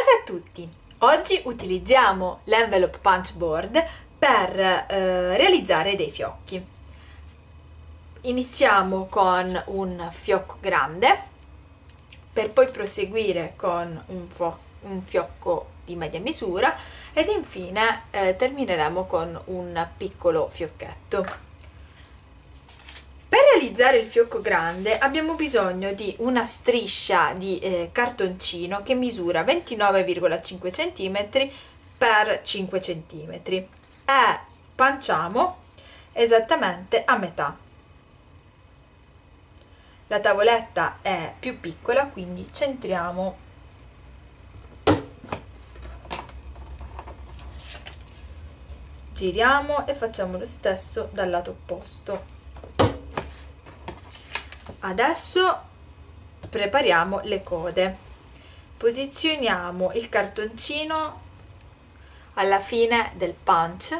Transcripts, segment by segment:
Salve a tutti! Oggi utilizziamo l'envelope punch board per realizzare dei fiocchi. Iniziamo con un fiocco grande per poi proseguire con un fiocco di media misura ed infine termineremo con un piccolo fiocchetto. Per realizzare il fiocco grande abbiamo bisogno di una striscia di cartoncino che misura 29,5 cm per 5 cm e panciamo esattamente a metà. La tavoletta è più piccola, quindi centriamo giriamo e facciamo lo stesso dal lato opposto. Adesso prepariamo le code. Posizioniamo il cartoncino alla fine del punch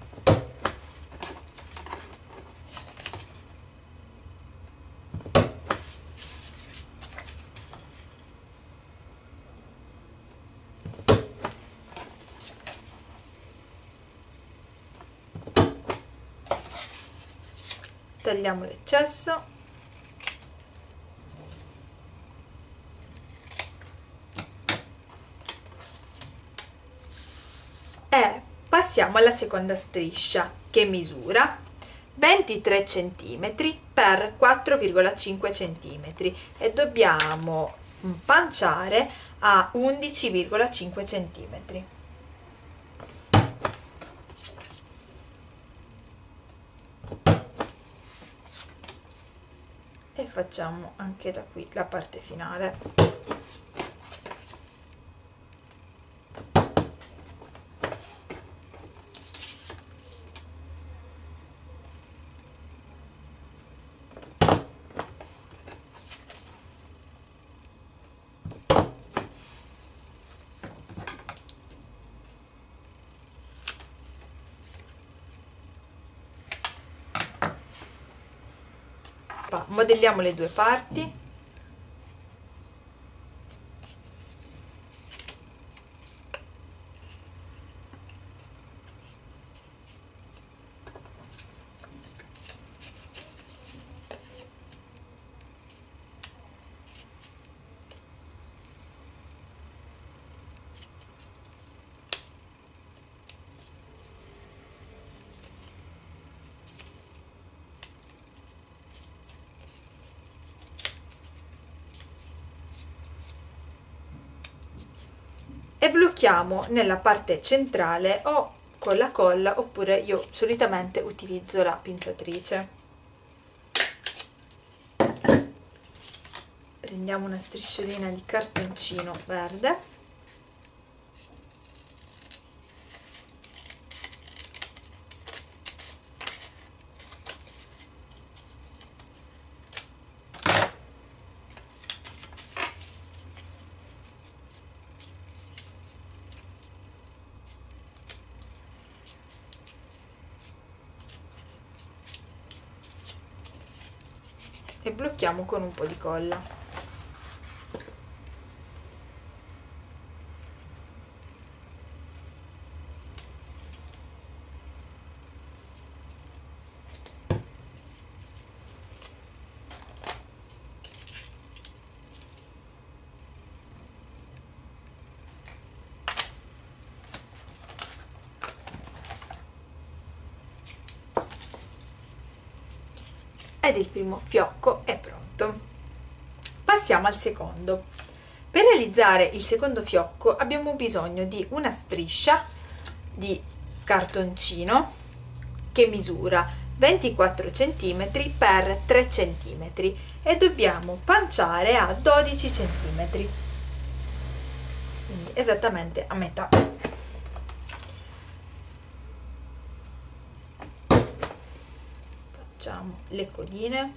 tagliamo l'eccesso e passiamo alla seconda striscia che misura 23 cm per 4,5 cm e dobbiamo panciare a 11,5 cm. E facciamo anche da qui la parte finale. Modelliamo le due parti. E blocchiamo nella parte centrale o con la colla oppure io solitamente utilizzo la pinzatrice. Prendiamo una strisciolina di cartoncino verde e blocchiamo con un po' di colla. Ed il primo fiocco è pronto. Passiamo al secondo. Per realizzare il secondo fiocco abbiamo bisogno di una striscia di cartoncino che misura 24 cm per 3 cm e dobbiamo panciare a 12 cm, quindi esattamente a metà. Facciamo le codine.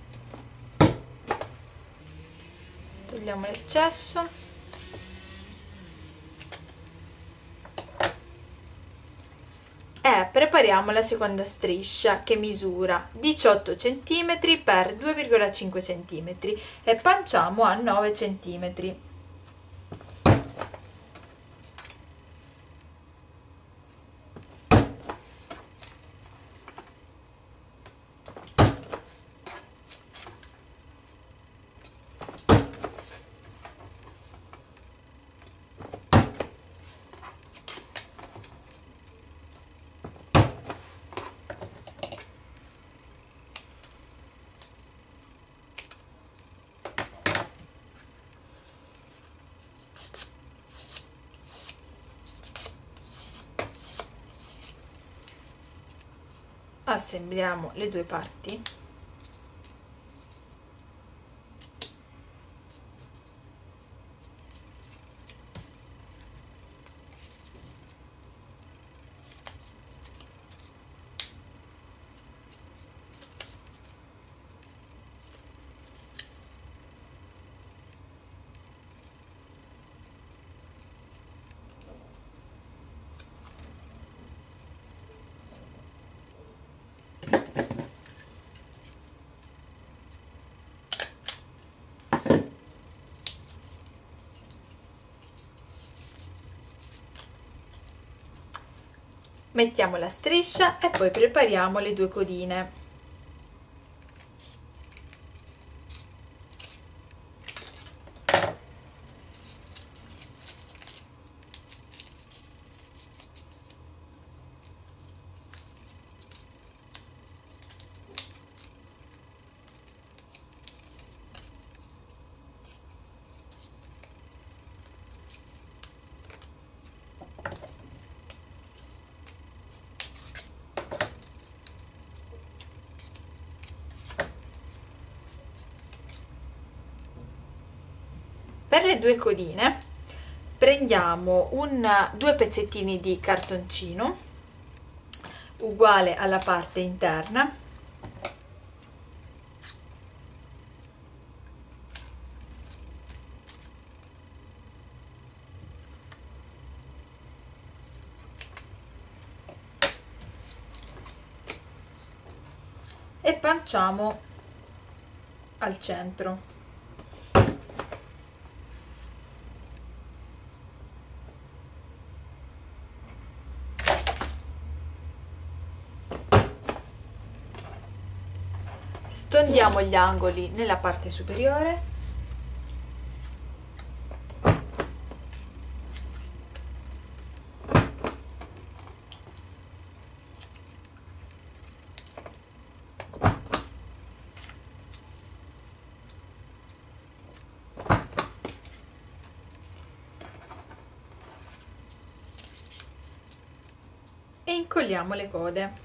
Togliamo l'eccesso prepariamo la seconda striscia che misura 18 cm per 2,5 cm e panciamo a 9 cm. Assembliamo le due parti. Mettiamo la striscia e poi prepariamo le due codine. Per le due codine prendiamo due pezzettini di cartoncino uguale alla parte interna e panciamo al centro. Stondiamo gli angoli nella parte superiore e incolliamo le code.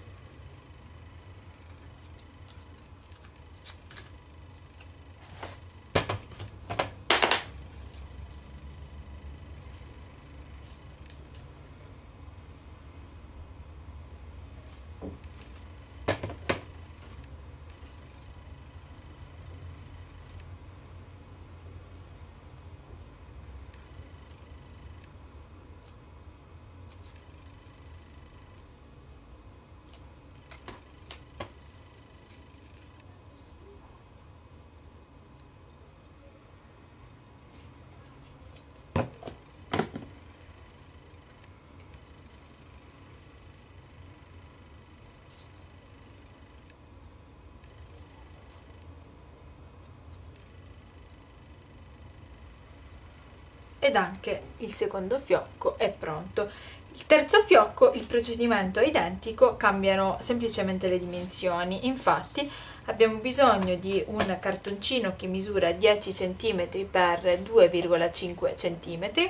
Ed anche il secondo fiocco è pronto. Il terzo fiocco, il procedimento è identico, cambiano semplicemente le dimensioni. Infatti abbiamo bisogno di un cartoncino che misura 10 cm per 2,5 cm,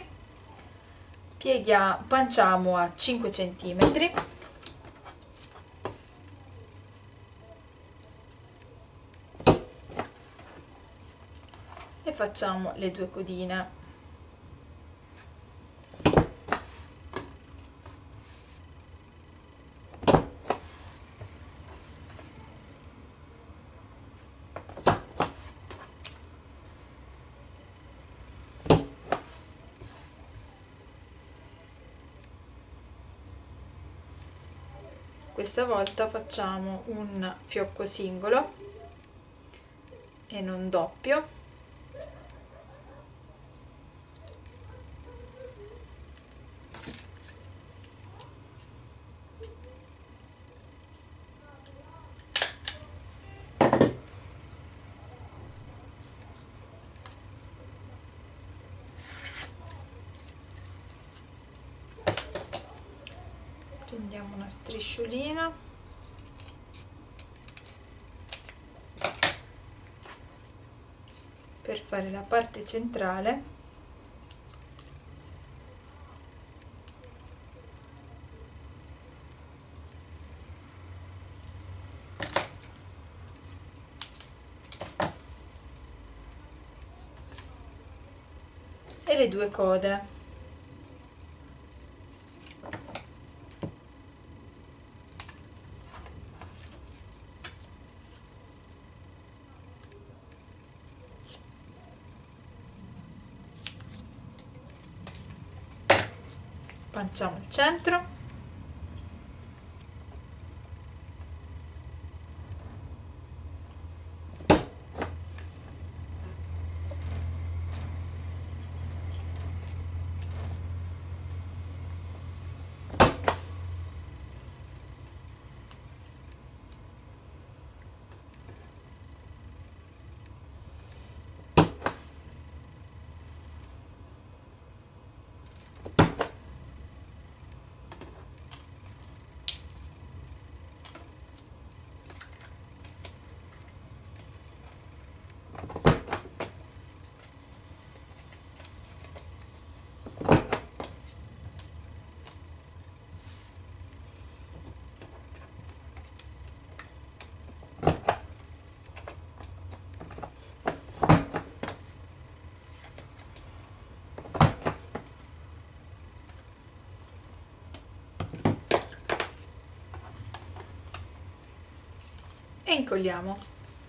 panciamo a 5 cm e facciamo le due codine. Questa volta facciamo un fiocco singolo e non doppio. Prendiamo una strisciolina per fare la parte centrale e le due code. Panciamo il centro e incolliamo.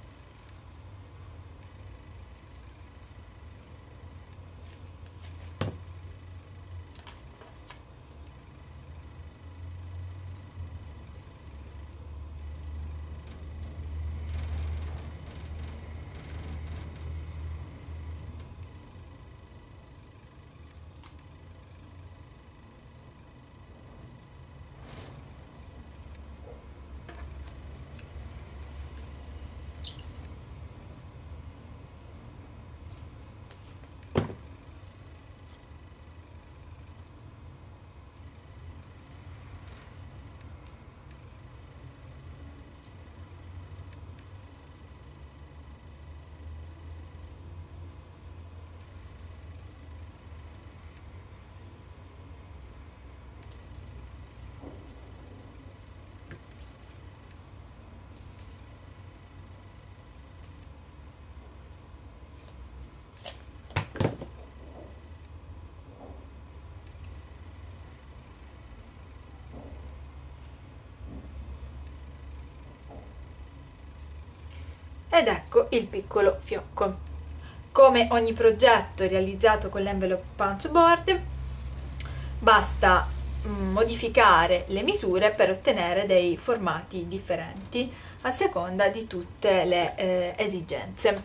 Ed ecco il piccolo fiocco. Come ogni progetto realizzato con l'envelope punch board, basta modificare le misure per ottenere dei formati differenti a seconda di tutte le esigenze.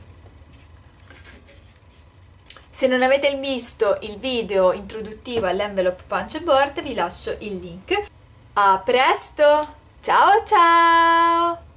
Se non avete visto il video introduttivo all'envelope punch board, vi lascio il link. A presto! Ciao ciao!